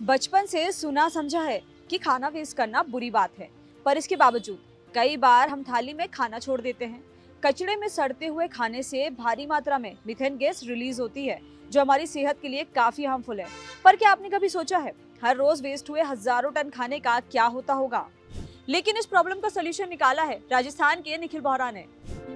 बचपन से सुना समझा है कि खाना वेस्ट करना बुरी बात है, पर इसके बावजूद कई बार हम थाली में खाना छोड़ देते हैं। कचड़े में सड़ते हुए खाने से भारी मात्रा में मीथेन गैस रिलीज होती है, जो हमारी सेहत के लिए काफी हार्मफुल है। पर क्या आपने कभी सोचा है हर रोज वेस्ट हुए हजारों टन खाने का क्या होता होगा? लेकिन इस प्रॉब्लम का सोल्यूशन निकाला है राजस्थान के निखिल बोहरा ने।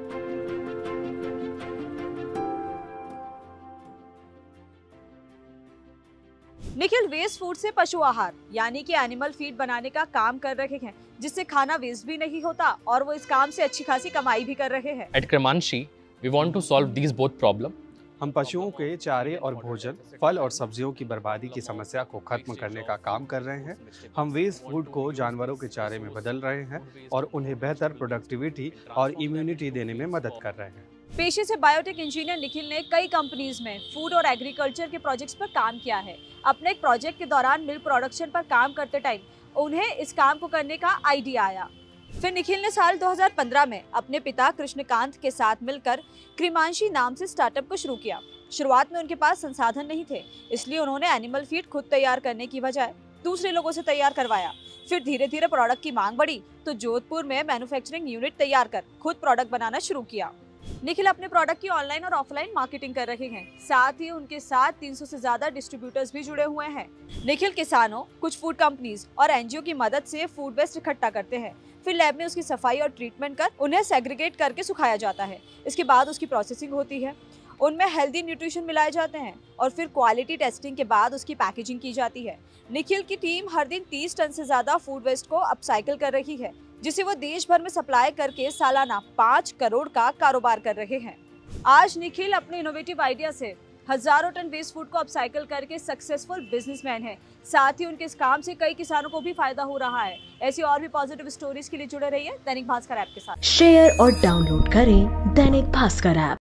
निखिल वेस्ट फूड से पशु आहार यानी कि एनिमल फीड बनाने का काम कर रहे हैं, जिससे खाना वेस्ट भी नहीं होता और वो इस काम से अच्छी खासी कमाई भी कर रहे हैं। At Cremanshi, we want to solve these both problem. हम पशुओं के चारे और भोजन, फल और सब्जियों की बर्बादी की समस्या को खत्म करने का काम कर रहे हैं। हम वेस्ट फूड को जानवरों के चारे में बदल रहे हैं और उन्हें बेहतर प्रोडक्टिविटी और इम्यूनिटी देने में मदद कर रहे हैं। पेशे से बायोटेक इंजीनियर निखिल ने कई कंपनीज में फूड और एग्रीकल्चर के प्रोजेक्ट्स पर काम किया है। अपने एक प्रोजेक्ट के दौरान मिल्क प्रोडक्शन पर काम करते टाइम उन्हें इस काम को करने का आइडिया आया। फिर निखिल ने साल 2015 में अपने पिता कृष्णकांत के साथ मिलकर क्रीमांशी नाम से स्टार्टअप को शुरू किया। शुरुआत में उनके पास संसाधन नहीं थे, इसलिए उन्होंने एनिमल फीड खुद तैयार करने की बजाय दूसरे लोगों से तैयार करवाया। फिर धीरे धीरे प्रोडक्ट की मांग बढ़ी तो जोधपुर में मैन्युफैक्चरिंग यूनिट तैयार कर खुद प्रोडक्ट बनाना शुरू किया। निखिल अपने प्रोडक्ट की ऑनलाइन और ऑफलाइन मार्केटिंग कर रहे हैं। साथ ही उनके साथ 300 से ज्यादा डिस्ट्रीब्यूटर्स भी जुड़े हुए हैं। निखिल किसानों, कुछ फूड कंपनीज और एनजीओ की मदद से फूड वेस्ट इकट्ठा करते हैं। फिर लैब में उसकी सफाई और ट्रीटमेंट कर उन्हें सेग्रीगेट करके सुखाया जाता है। इसके बाद उसकी प्रोसेसिंग होती है, उनमें हेल्दी न्यूट्रिशन मिलाए जाते हैं और फिर क्वालिटी टेस्टिंग के बाद उसकी पैकेजिंग की जाती है। निखिल की टीम हर दिन 30 टन से ज्यादा फूड वेस्ट को अपसाइकिल कर रही है, जिसे वो देश भर में सप्लाई करके सालाना 5 करोड़ का कारोबार कर रहे हैं। आज निखिल अपने इनोवेटिव आइडिया से हजारों टन वेस्ट फूड को अपसाइकिल करके सक्सेसफुल बिजनेसमैन है। साथ ही उनके इस काम से कई किसानों को भी फायदा हो रहा है। ऐसी और भी पॉजिटिव स्टोरीज के लिए जुड़े रहिए दैनिक भास्कर ऐप के साथ। शेयर और डाउनलोड करें दैनिक भास्कर ऐप।